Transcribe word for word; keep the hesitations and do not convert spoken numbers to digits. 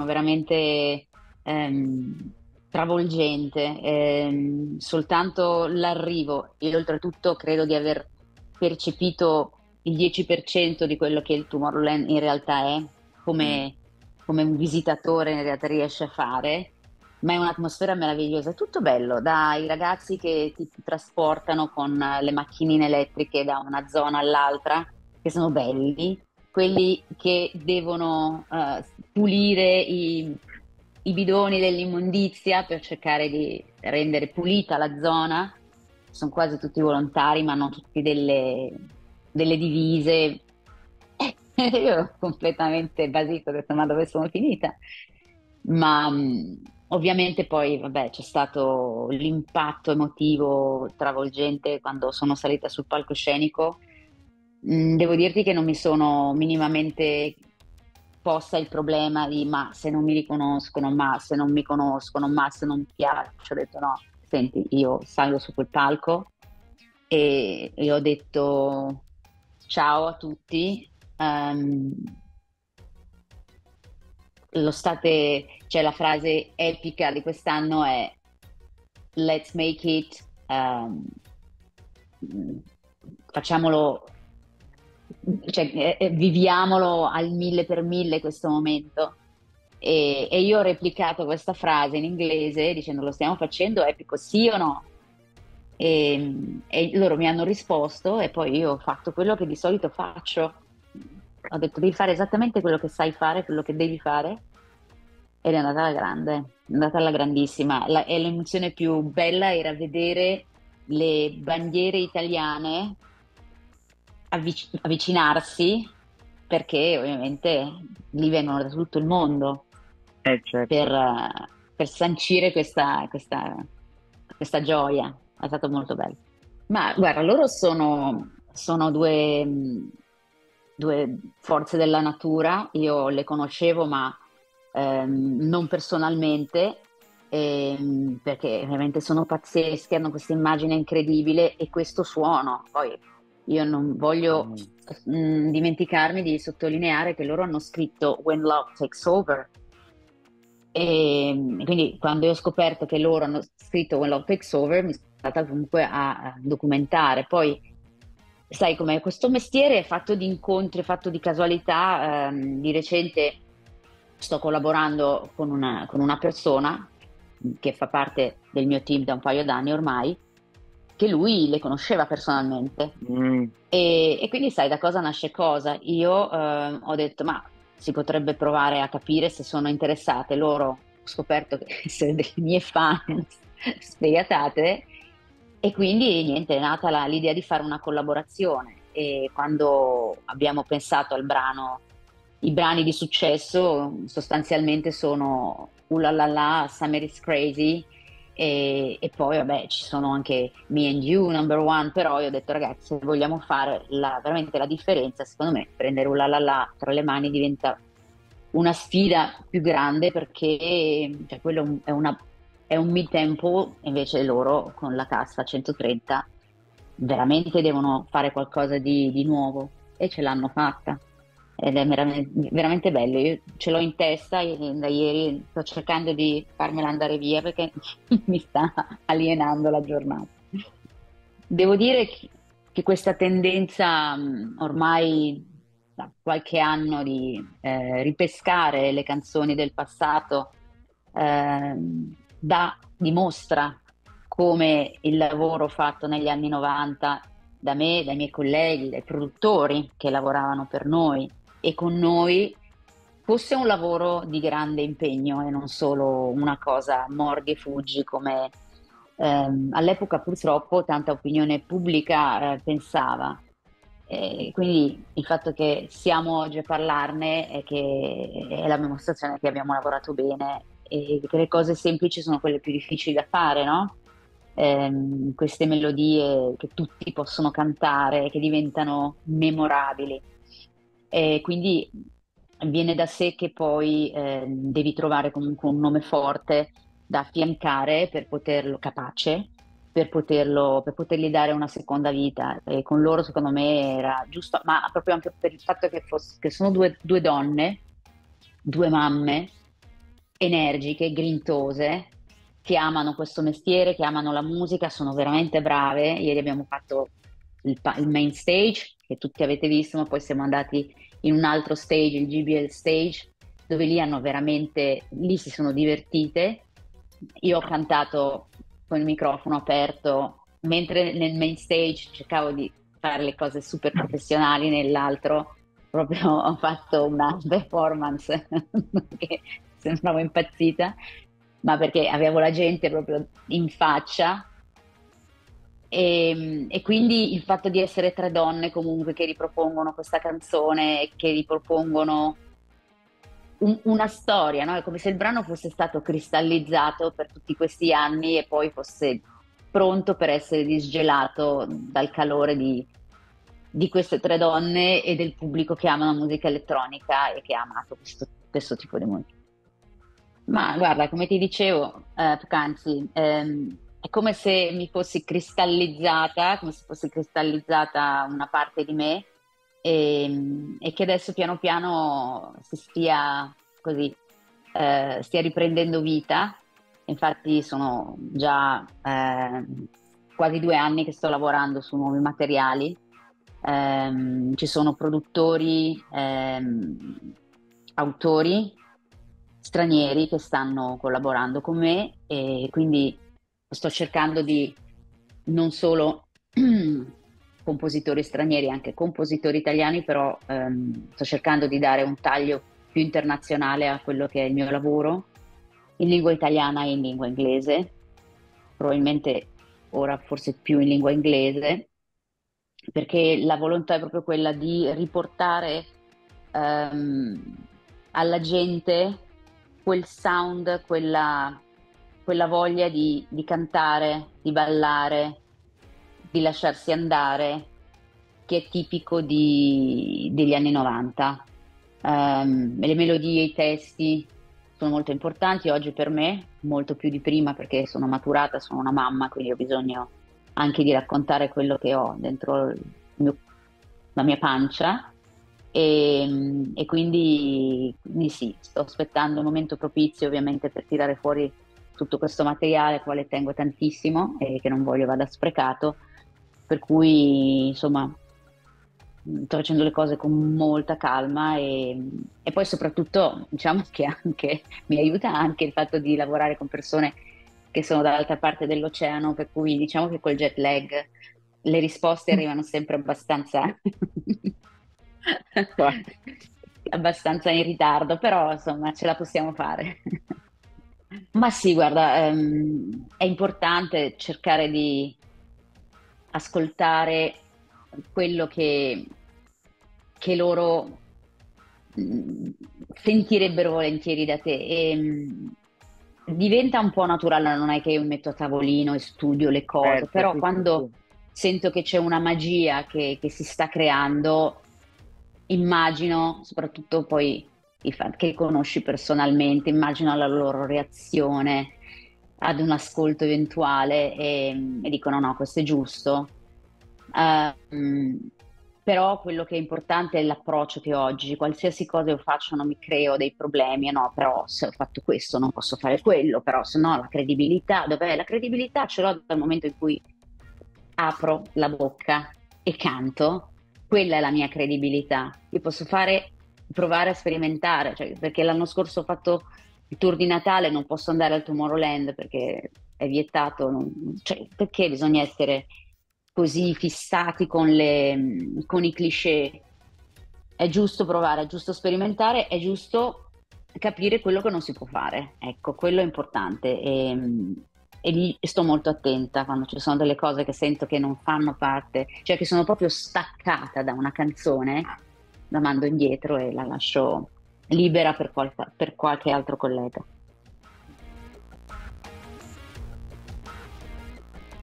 stato veramente ehm, travolgente. Ehm, soltanto l'arrivo, e oltretutto credo di aver percepito il dieci per cento di quello che il Tomorrowland in realtà è, Mm. come, come un visitatore in realtà riesce a fare, ma è un'atmosfera meravigliosa, è tutto bello, dai ragazzi che ti trasportano con eh, le macchinine elettriche da una zona all'altra, che sono belli, quelli che devono eh, pulire i, i bidoni dell'immondizia per cercare di rendere pulita la zona. Sono quasi tutti volontari, ma hanno tutti delle, delle divise. Io ero completamente basito, ho detto ma dove sono finita? Ma mh, ovviamente poi, vabbè, c'è stato l'impatto emotivo travolgente quando sono salita sul palcoscenico. Mm, devo dirti che non mi sono minimamente posta il problema di ma se non mi riconoscono, ma se non mi conoscono, ma se non mi piace. Ho detto no, senti, io salgo su quel palco e, e ho detto ciao a tutti. ehm, lo state, cioè la frase epica di quest'anno è Let's make it, ehm, facciamolo, cioè, eh, eh, viviamolo al mille per mille questo momento. E, e io ho replicato questa frase in inglese dicendo lo stiamo facendo epico, sì o no? E, e loro mi hanno risposto e poi io ho fatto quello che di solito faccio. Ho detto devi fare esattamente quello che sai fare, quello che devi fare ed è andata alla grande, è andata alla grandissima. La- e l'emozione più bella era vedere le bandiere italiane avvic- avvicinarsi perché ovviamente lì vengono da tutto il mondo Eh, per, certo. eh, per sancire questa, questa, questa gioia. È stato molto bello. Ma guarda, loro sono, sono due, mh, due forze della natura. Io le conoscevo, ma ehm, non personalmente, ehm, perché ovviamente sono pazzesche, hanno questa immagine incredibile e questo suono. Poi io non voglio Mm. mh, dimenticarmi di sottolineare che loro hanno scritto When Love Takes Over. E quindi quando io ho scoperto che loro hanno scritto When Love Takes Over, mi sono stata comunque a, a documentare. Poi, sai com'è, questo mestiere è fatto di incontri, è fatto di casualità. Ehm, di recente sto collaborando con una, con una persona che fa parte del mio team da un paio d'anni ormai, che lui le conosceva personalmente. Mm. E, e quindi sai da cosa nasce cosa. Io eh, ho detto, ma si potrebbe provare a capire se sono interessate. Loro ho scoperto che essere delle mie fan sfegatate e quindi niente, è nata la- l'idea di fare una collaborazione. E quando abbiamo pensato al brano, i brani di successo sostanzialmente sono Ooh La La La, Summer is Crazy e, e poi, vabbè, ci sono anche Me and You, Number One, però io ho detto, ragazzi, se vogliamo fare la- veramente la differenza, secondo me prendere un la la la tra le mani diventa una sfida più grande perché cioè, quello è, una- è un mid-tempo, invece loro con la cassa a centotrenta veramente devono fare qualcosa di, di nuovo e ce l'hanno fatta. Ed è veramente, veramente bello. Io ce l'ho in testa e da ieri sto cercando di farmela andare via perché mi sta alienando la giornata. Devo dire che che questa tendenza mh, ormai da qualche anno di eh, ripescare le canzoni del passato ehm, dà- dimostra come il lavoro fatto negli anni novanta da me, dai miei colleghi, dai produttori che lavoravano per noi e con noi fosse un lavoro di grande impegno e non solo una cosa mordi e fuggi come ehm, all'epoca purtroppo tanta opinione pubblica eh, pensava. E quindi il fatto che siamo oggi a parlarne è che è la dimostrazione che abbiamo lavorato bene e che le cose semplici sono quelle più difficili da fare, no? Ehm, queste melodie che tutti possono cantare, che diventano memorabili. E quindi viene da sé che poi ehm, devi trovare comunque un nome forte da affiancare per poterlo, capace, per poterlo, per potergli dare una seconda vita. E con loro, secondo me, era giusto, ma proprio anche per il fatto che, fosse- che sono due, due donne, due mamme, energiche, grintose, che amano questo mestiere, che amano la musica, sono veramente brave. Ieri abbiamo fatto il, pa- il main stage, che tutti avete visto, ma poi siamo andati in un altro stage, il G B L stage, dove lì hanno veramente, lì si sono divertite. Io ho cantato con il microfono aperto, mentre nel main stage cercavo di fare le cose super professionali, nell'altro proprio ho fatto una performance che sembravo impazzita, ma perché avevo la gente proprio in faccia. E, e quindi il fatto di essere tre donne comunque che ripropongono questa canzone, e che ripropongono un- una storia, no? È come se il brano fosse stato cristallizzato per tutti questi anni e poi fosse pronto per essere disgelato dal calore di, di queste tre donne e del pubblico che ama la musica elettronica e che ha amato questo, questo tipo di musica. Ma guarda, come ti dicevo, eh, poc'anzi, ehm, è come se mi fossi cristallizzata, come se fosse cristallizzata una parte di me e, e che adesso piano piano si stia così, eh, stia riprendendo vita. Infatti sono già eh, quasi due anni che sto lavorando su nuovi materiali. Ehm, ci sono produttori, ehm, autori stranieri che stanno collaborando con me e quindi sto cercando di non solo compositori stranieri, anche compositori italiani, però ehm, sto cercando di dare un taglio più internazionale a quello che è il mio lavoro in lingua italiana e in lingua inglese, probabilmente ora forse più in lingua inglese, perché la volontà è proprio quella di riportare ehm, alla gente quel sound, quella, quella voglia di, di cantare, di ballare, di lasciarsi andare, che è tipico di- degli anni novanta. Ehm, le melodie, i testi sono molto importanti oggi per me, molto più di prima perché sono maturata, sono una mamma, quindi ho bisogno anche di raccontare quello che ho dentro il mio- la mia pancia. E, e quindi, quindi sì, sto aspettando un momento propizio ovviamente per tirare fuori tutto questo materiale, al quale tengo tantissimo e che non voglio vada sprecato, per cui insomma sto facendo le cose con molta calma e, e poi soprattutto diciamo che anche mi aiuta anche il fatto di lavorare con persone che sono dall'altra parte dell'oceano, per cui diciamo che col jet lag le risposte arrivano sempre abbastanza, abbastanza in ritardo, però insomma ce la possiamo fare. Ma sì, guarda, ehm, è importante cercare di ascoltare quello che, che loro mh, sentirebbero volentieri da te. E, mh, diventa un po' naturale, non è che io mi metto a tavolino e studio le cose, Certo, però sì, sì, quando sì. sento che c'è una magia che, che si sta creando, immagino, soprattutto poi i fan che conosci personalmente, immagino la loro reazione ad un ascolto eventuale e, e dicono no, questo è giusto. Ehm, Però quello che è importante è l'approccio che oggi, qualsiasi cosa io faccio non mi creo dei problemi, no, però se ho fatto questo non posso fare quello, però se no la credibilità, dov'è? La credibilità ce l'ho dal momento in cui apro la bocca e canto, quella è la mia credibilità. Io posso fare, provare a sperimentare, cioè, perché l'anno scorso ho fatto il tour di Natale, non posso andare al Tomorrowland perché è vietato, non- cioè, perché bisogna essere così fissati con le- con i cliché? È giusto provare, è giusto sperimentare, è giusto capire quello che non si può fare. Ecco, quello è importante. E, e lì sto molto attenta quando ci sono delle cose che sento che non fanno parte, cioè che sono proprio staccata da una canzone, la mando indietro e la lascio libera per, qualche per qualche altro collega.